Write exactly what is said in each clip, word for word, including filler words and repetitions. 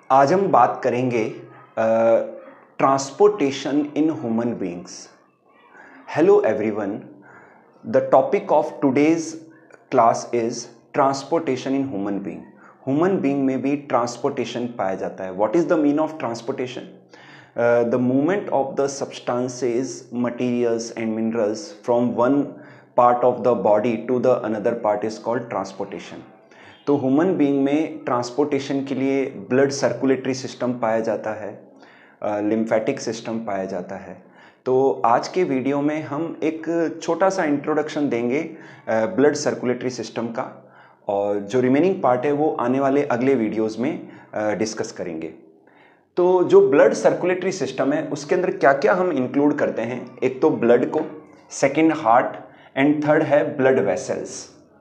आज हम बात करेंगे transportation in human beings. Hello everyone, the topic of today's class is transportation in human being. Human being में भी ट्रांसपोर्टेशन पाया जाता है। What is the mean of transportation? The movement of the substances, materials and minerals from one part of the body to the another part is called transportation. तो human being में transportation के लिए blood circulatory system पाया जाता है, lymphatic system पाया जाता है। तो आज के वीडियो में हम एक छोटा सा इंट्रोडक्शन देंगे ब्लड सर्कुलेटरी सिस्टम का, और जो रिमेनिंग पार्ट है वो आने वाले अगले वीडियोस में डिस्कस करेंगे। तो जो ब्लड सर्कुलेटरी सिस्टम है उसके अंदर क्या क्या हम इंक्लूड करते हैं, एक तो ब्लड को, सेकेंड हार्ट, एंड थर्ड है ब्लड वेसल्स।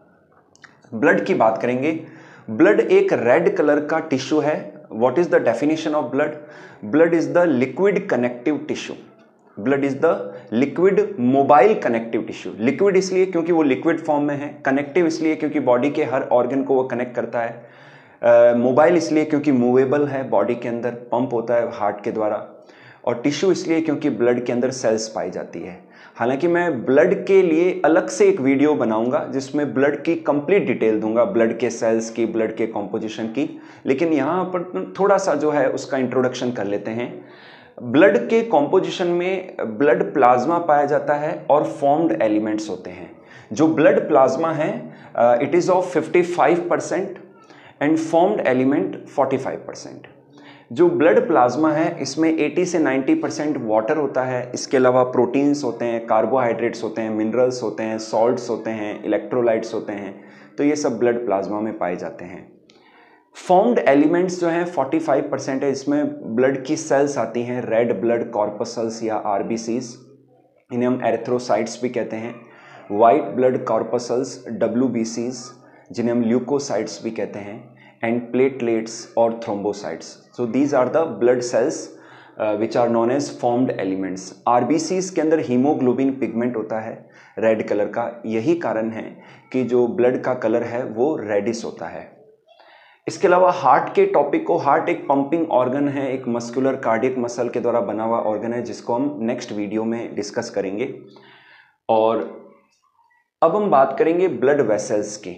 ब्लड की बात करेंगे। ब्लड एक रेड कलर का टिश्यू है। What is the definition of blood? Blood is the liquid connective tissue. Blood is the liquid mobile connective tissue. Liquid इसलिए क्योंकि वो लिक्विड फॉर्म में है, कनेक्टिव इसलिए क्योंकि बॉडी के हर ऑर्गन को वो कनेक्ट करता है, मोबाइल uh, इसलिए क्योंकि मूवेबल है, बॉडी के अंदर पंप होता है हार्ट के द्वारा, और टिश्यू इसलिए क्योंकि ब्लड के अंदर सेल्स पाई जाती है। हालांकि मैं ब्लड के लिए अलग से एक वीडियो बनाऊंगा जिसमें ब्लड की कंप्लीट डिटेल दूंगा, ब्लड के सेल्स की, ब्लड के कॉम्पोजिशन की, लेकिन यहाँ पर थोड़ा सा जो है उसका इंट्रोडक्शन कर लेते हैं। ब्लड के कॉम्पोजिशन में ब्लड प्लाज्मा पाया जाता है और फॉर्म्ड एलिमेंट्स होते हैं। जो ब्लड प्लाज्मा है it is of fifty five percent and formed element forty five percent. जो ब्लड प्लाज्मा है इसमें अस्सी से नब्बे परसेंट वाटर होता है। इसके अलावा प्रोटीन्स होते हैं, कार्बोहाइड्रेट्स होते हैं, मिनरल्स होते हैं, सॉल्ट्स होते हैं, इलेक्ट्रोलाइट्स होते हैं। तो ये सब ब्लड प्लाज्मा में पाए जाते हैं। फॉर्म्ड एलिमेंट्स जो हैं पैंतालीस परसेंट है। इसमें ब्लड की सेल्स आती हैं, रेड ब्लड कॉर्पसल्स या आरबीसीज, इन्हें हम एरिथ्रोसाइट्स भी कहते हैं। वाइट ब्लड कॉर्पसल्स, डब्ल्यूबीसीज, जिन्हें हम ल्यूकोसाइट्स भी कहते हैं, and platelets or thrombocytes. So these are the blood cells uh, which are known as formed elements. R B Cs के अंदर हीमोग्लोबिन पिगमेंट होता है रेड कलर का। यही कारण है कि जो ब्लड का कलर है वो रेडिश होता है। इसके अलावा हार्ट के टॉपिक को, हार्ट एक पंपिंग ऑर्गन है, एक मस्कुलर कार्डियक मसल के द्वारा बना हुआ ऑर्गन है जिसको हम नेक्स्ट वीडियो में डिस्कस करेंगे। और अब हम बात करेंगे ब्लड वेसल्स की।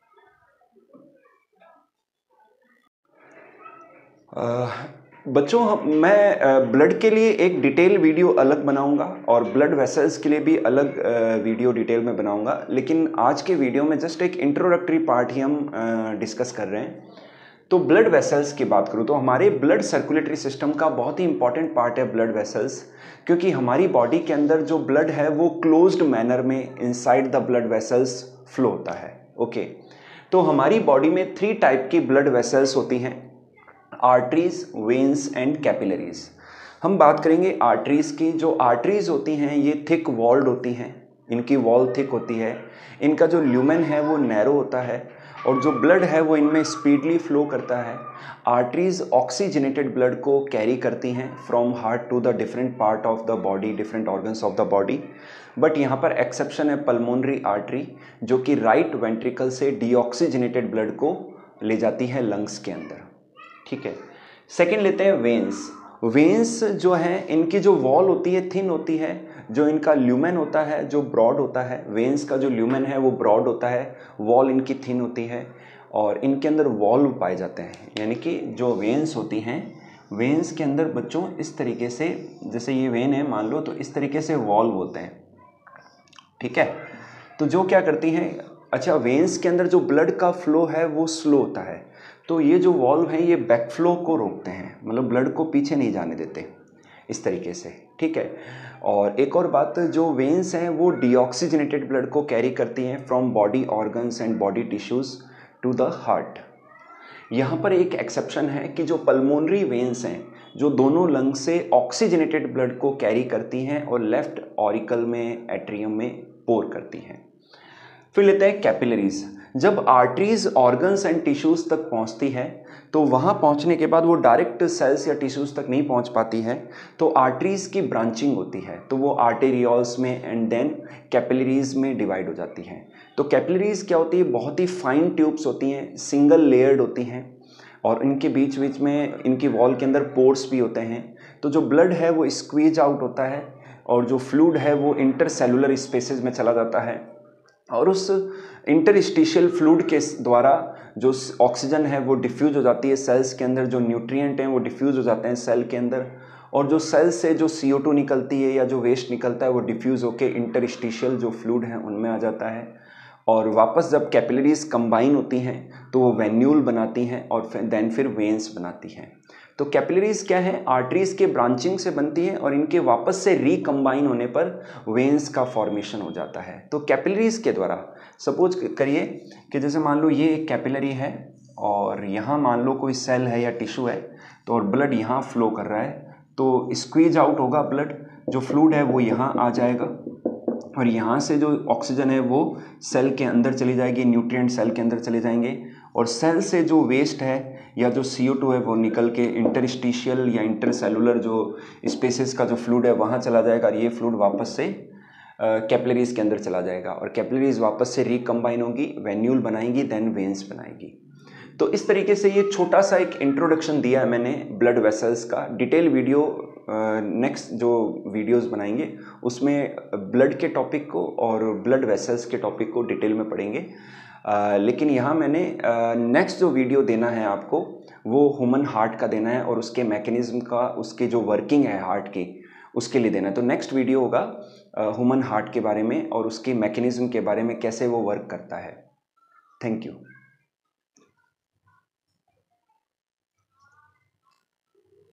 Uh, बच्चों, मैं ब्लड uh, के लिए एक डिटेल वीडियो अलग बनाऊंगा और ब्लड वेसल्स के लिए भी अलग uh, वीडियो डिटेल में बनाऊंगा, लेकिन आज के वीडियो में जस्ट एक इंट्रोडक्टरी पार्ट ही हम डिस्कस uh, कर रहे हैं। तो ब्लड वेसल्स की बात करूँ तो हमारे ब्लड सर्कुलेटरी सिस्टम का बहुत ही इंपॉर्टेंट पार्ट है ब्लड वेसल्स, क्योंकि हमारी बॉडी के अंदर जो ब्लड है वो क्लोज्ड मैनर में inside the blood vessels flow होता है। Okay okay. तो हमारी बॉडी में थ्री टाइप की ब्लड वेसल्स होती हैं, आर्टरीज, वेन्स एंड कैपिलरीज। हम बात करेंगे आर्टरीज की। जो आर्टरीज होती हैं ये थिक वॉल्ड होती हैं, इनकी वॉल थिक होती है, इनका जो ल्यूमेन है वो नैरो होता है और जो ब्लड है वो इनमें स्पीडली फ्लो करता है। आर्टरीज ऑक्सीजनेटेड ब्लड को कैरी करती हैं from heart to the different part of the body, different organs of the body. But यहाँ पर एक्सेप्शन है पल्मोनरी आर्टरी, जो कि राइट वेंट्रिकल से डीऑक्सीजनेटेड ब्लड को ले जाती है लंग्स के अंदर। ठीक है। सेकंड लेते हैं वेन्स। वेन्स जो है इनकी जो वॉल होती है थिन होती है, जो इनका ल्यूमेन होता है जो ब्रॉड होता है। वेन्स का जो ल्यूमेन है वो ब्रॉड होता है, वॉल इनकी थिन होती है और इनके अंदर वॉल्व पाए जाते हैं। यानी कि जो वेन्स होती हैं, वेन्स के अंदर बच्चों इस तरीके से, जैसे ये वेन है मान लो, तो इस तरीके से वॉल्व होते हैं। ठीक है। तो जो क्या करती हैं, अच्छा वेन्स के अंदर जो ब्लड का फ्लो है वो स्लो होता है, तो ये जो वॉल्व हैं ये बैकफ्लो को रोकते हैं, मतलब ब्लड को पीछे नहीं जाने देते इस तरीके से। ठीक है। और एक और बात, जो वेन्स हैं वो डीऑक्सीजनेटेड ब्लड को कैरी करती हैं from body organs and body tissues to the heart. यहाँ पर एक एक्सेप्शन है कि जो पल्मोनरी वेन्स हैं जो दोनों लंग से ऑक्सीजनेटेड ब्लड को कैरी करती हैं और लेफ्ट ऑरिकल में, एट्रियम में पोर करती हैं। फिर लेते हैं कैपिलरीज। जब आर्टरीज ऑर्गन्स एंड टिश्यूज तक पहुंचती है तो वहां पहुंचने के बाद वो डायरेक्ट सेल्स या टिश्यूज तक नहीं पहुंच पाती है, तो आर्टरीज की ब्रांचिंग होती है, तो वो आर्टेरियोल्स में एंड देन कैपिलरीज में डिवाइड हो जाती हैं। तो कैपिलरीज क्या होती है, बहुत ही फाइन ट्यूब्स होती हैं, सिंगल लेयर्ड होती हैं और इनके बीच बीच में इनकी वॉल के अंदर पोर्स भी होते हैं। तो जो ब्लड है वो स्क्वीज आउट होता है और जो फ्लूइड है वो इंटरसेलुलर स्पेसेस में चला जाता है और उस इंटरस्टिशियल फ्लूइड के द्वारा जो ऑक्सीजन है वो डिफ्यूज हो जाती है सेल्स के अंदर, जो न्यूट्रिएंट हैं वो डिफ्यूज हो जाते हैं सेल के अंदर, और जो सेल से जो सी ओ टू निकलती है या जो वेस्ट निकलता है वो डिफ्यूज होकर इंटरस्टिशियल जो फ्लूइड हैं उनमें आ जाता है। और वापस जब कैपिलरीज कंबाइन होती हैं तो वो वेन्यूल बनाती हैं और देन फिर वेन्स बनाती हैं। तो कैपिलरीज क्या है, आर्टरीज के ब्रांचिंग से बनती है और इनके वापस से रिकम्बाइन होने पर वेन्स का फॉर्मेशन हो जाता है। तो कैपिलरीज के द्वारा सपोज करिए कि जैसे मान लो ये एक कैपिलरी है और यहाँ मान लो कोई सेल है या टिश्यू है, तो और ब्लड यहाँ फ्लो कर रहा है, तो स्क्वीज आउट होगा ब्लड, जो फ्लूइड है वो यहाँ आ जाएगा और यहाँ से जो ऑक्सीजन है वो सेल के अंदर चली जाएगी, न्यूट्रिएंट सेल के अंदर चले जाएंगे और सेल से जो वेस्ट है या जो सी ओ टू है वो निकल के इंटरस्टिशियल या इंटरसेलुलर जो स्पेसेस का जो फ्लूइड है वहाँ चला जाएगा और ये फ्लूइड वापस से कैपिलरीज के अंदर चला जाएगा और कैपिलरीज वापस से रिकम्बाइन होगी, वेन्यूल बनाएंगी, देन वेन्स बनाएगी। तो इस तरीके से ये छोटा सा एक इंट्रोडक्शन दिया है मैंने ब्लड वेसल्स का। डिटेल वीडियो नेक्स्ट uh, जो वीडियोस बनाएंगे उसमें ब्लड के टॉपिक को और ब्लड वेसल्स के टॉपिक को डिटेल में पढ़ेंगे। uh, लेकिन यहाँ मैंने नेक्स्ट uh, जो वीडियो देना है आपको वो ह्यूमन हार्ट का देना है और उसके मैकेनिज्म का, उसके जो वर्किंग है हार्ट की उसके लिए देना है। तो नेक्स्ट वीडियो होगा ह्यूमन हार्ट के बारे में और उसके मैकेनिज्म के बारे में, कैसे वो वर्क करता है। Thank you.